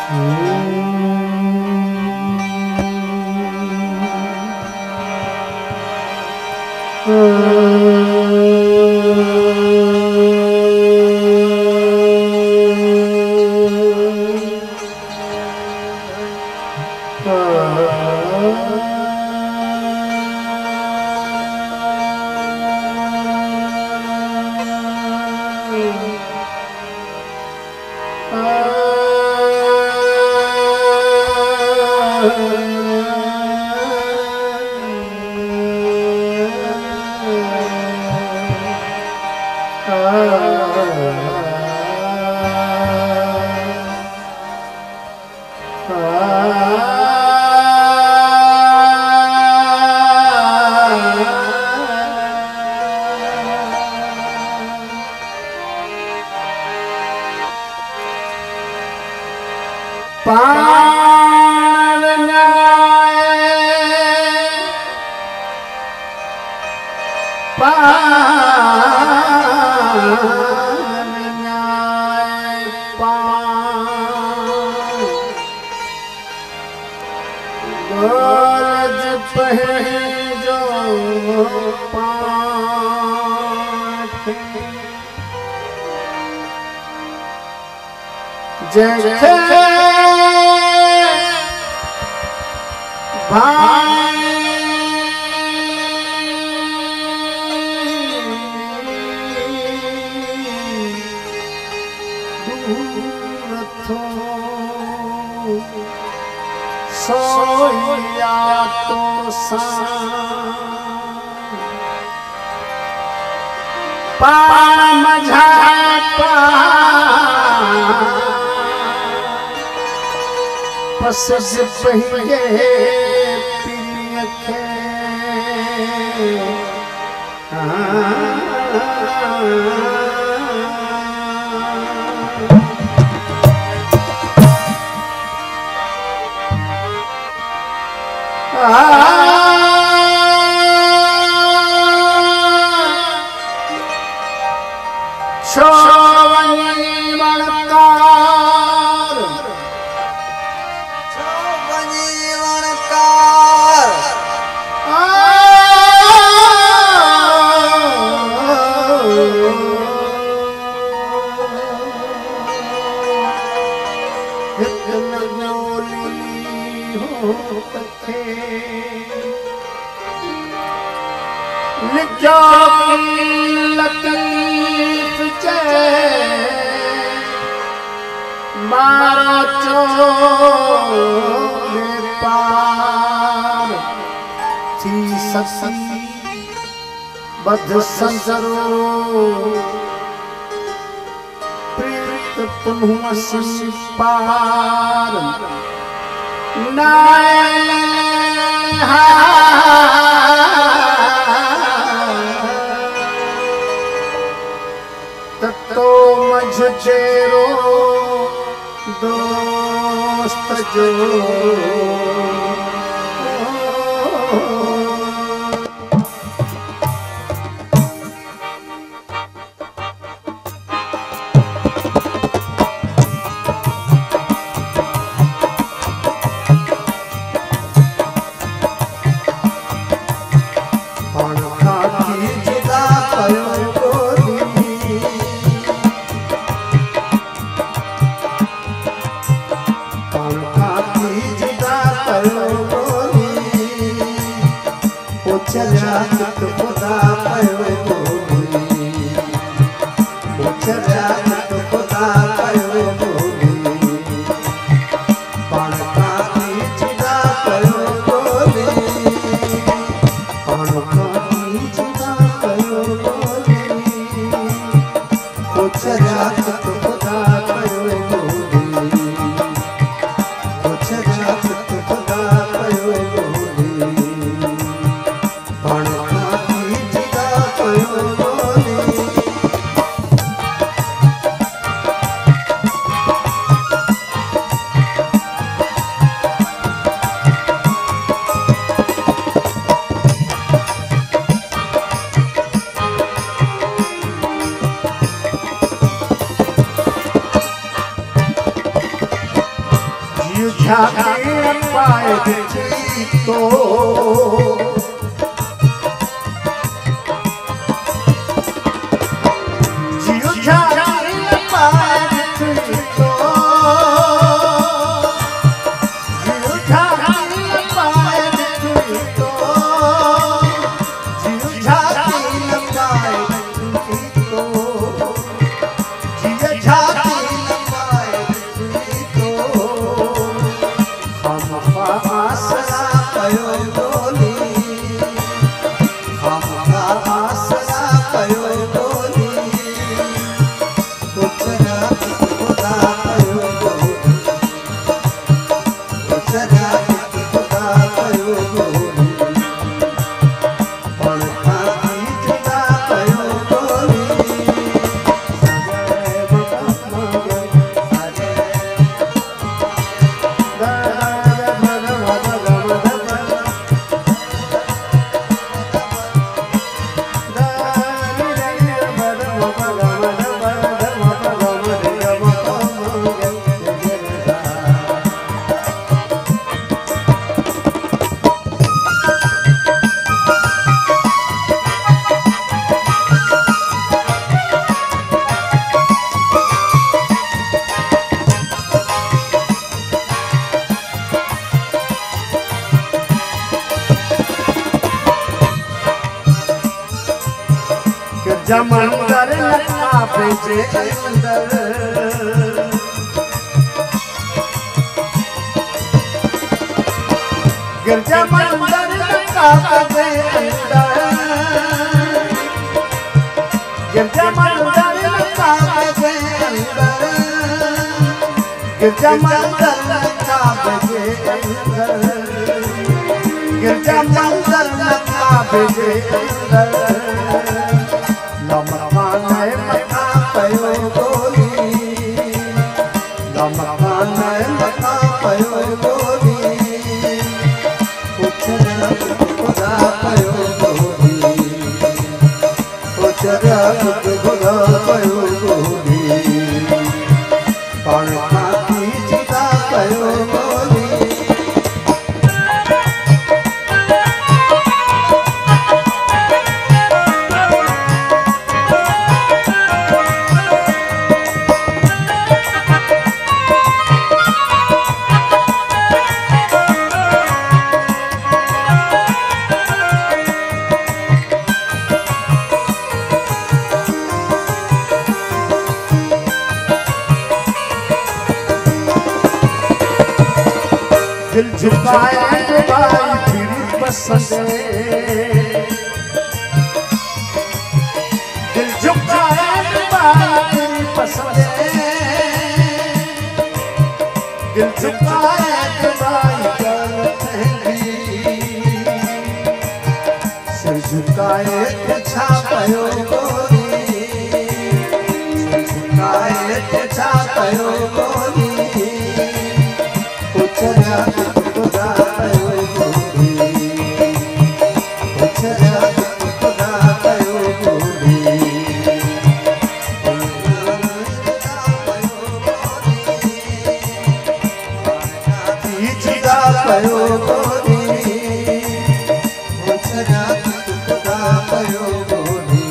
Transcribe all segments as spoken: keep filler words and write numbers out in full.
जुदा झाके पाए तो जियो झाके पाए तो जियो झाके पाए तो जियो झाके पाए तो जियो झाके आसरा पयो बोली हम आसरा पयो बोली तुझरा खुदा पयो बोली तुझरा खुदा पयो बोली पण खाती जुदा पयो बोली जमंदर लखा बेचे अंदर गिरजा मंदर लखा बेचे अंदर गिरजा मंदर लखा बेचे अंदर गिरजा मंदर लखा बेचे अंदर गिरजा मंदर लखा बेचे अंदर लमकाने मका पयो बोली लमकाने मका पयो बोली उचरा खुदा पयो बोली उचरा खुदा पयो बोली पण खाती जुदा पयो बोली दिल झुकाए भाई फिर पसंदे दिल झुकाए भाई फिर पसंदे दिल झुकाए भाई सिर झुकाए छा पयो बोली सिर झुकाए छा पयो बोली उचरा खुदा पयो बोली उचरा खुदा पयो बोली जुदा पयो बोली उचरा खुदा पयो बोली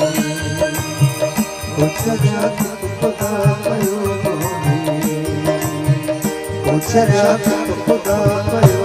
उचरा खुदा पयो बोली उचरा खुदा पयो